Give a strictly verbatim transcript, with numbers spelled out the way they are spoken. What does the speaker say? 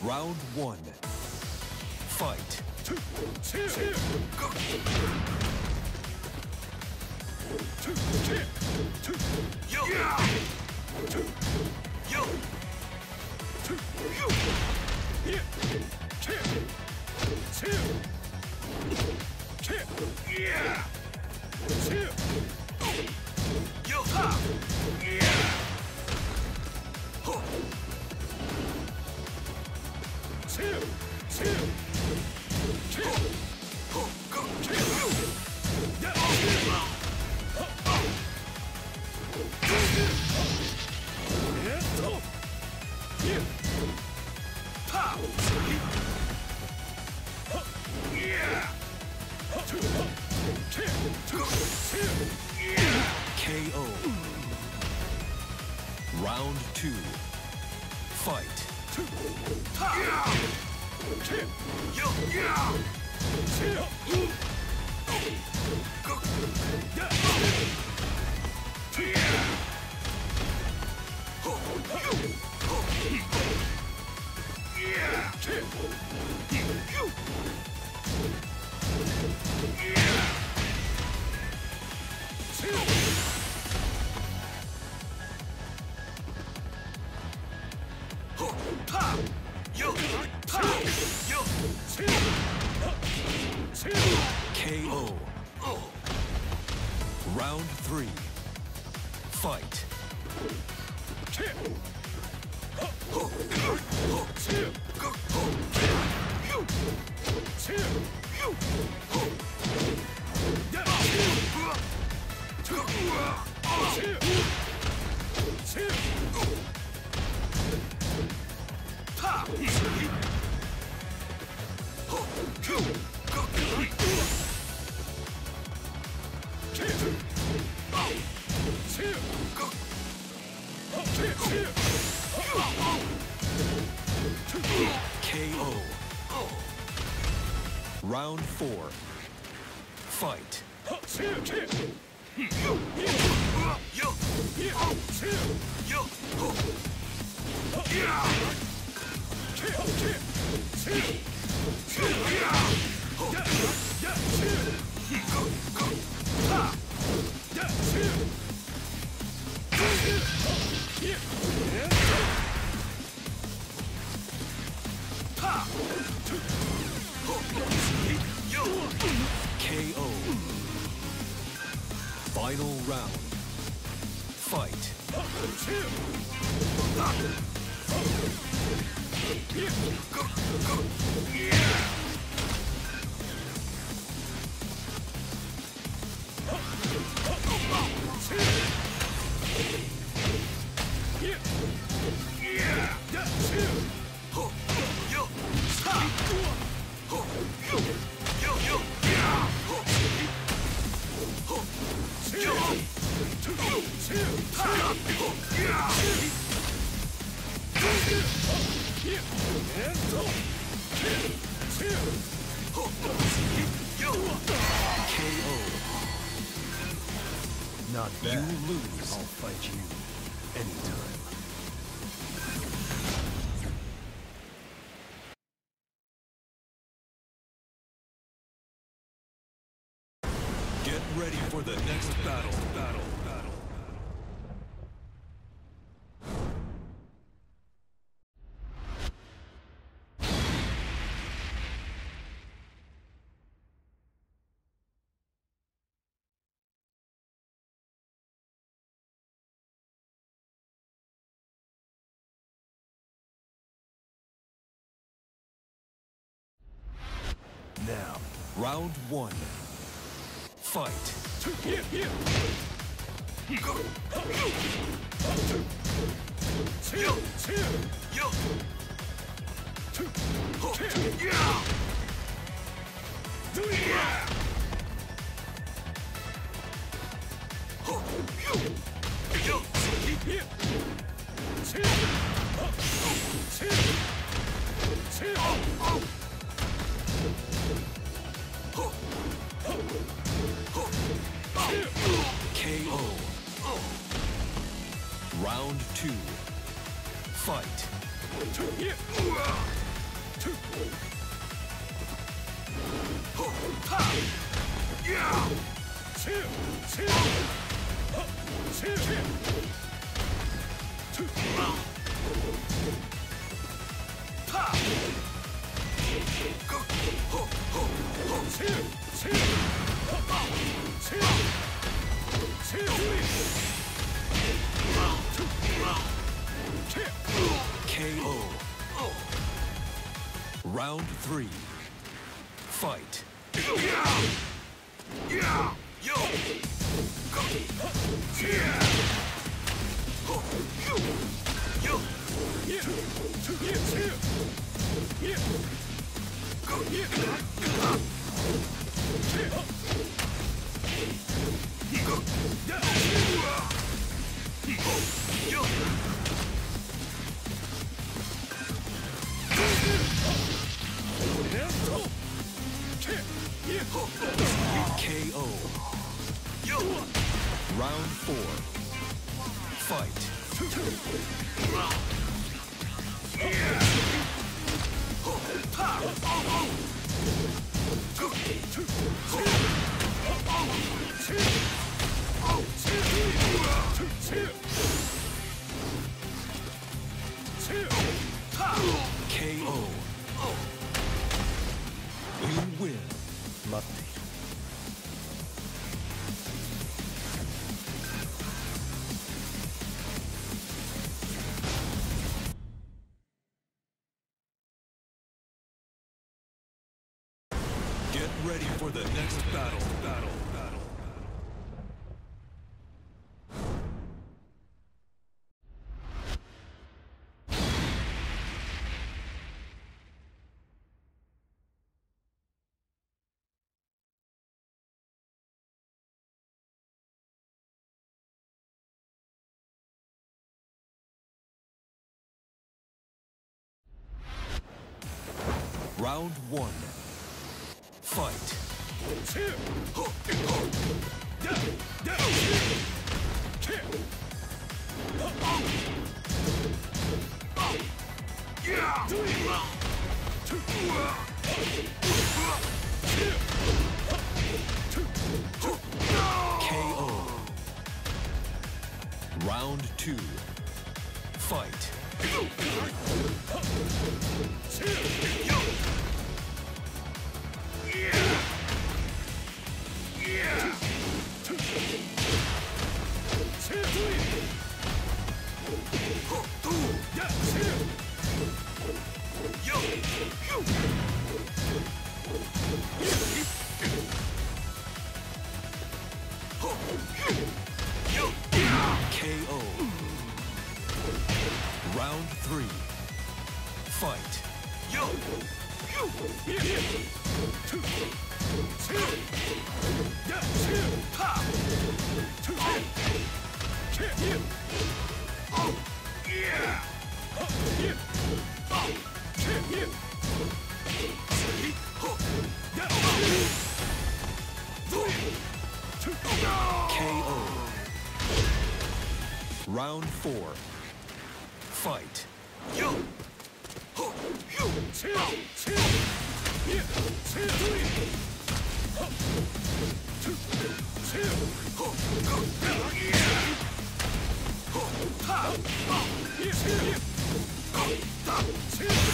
Round one. Fight. Yo! Yo! Yo! Ha! Ho! Two! Two! Ho! Go! Yeah! K O. Round two. Fight. K O. Round three. Fight. K O. Round four. Fight. K O. Final round. Fight. Not bad. You lose. I'll fight you anytime. Get ready for the next battle. Battle. Battle. Now, Round one. Fight. K O. Round two. Fight. K O. Round three. Fight. K O. Round four. Fight. K O. You win. 待っている。 Get ready for the next battle. Battle. Battle. Round one. Fight. K O. Round two. Fight. K O. Round three. Fight. K O. Round four. Fight. K